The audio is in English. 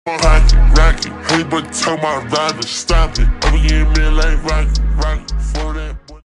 Pocket, rocket, honey, but tell my rider, stop it. I'm getting me like rocket.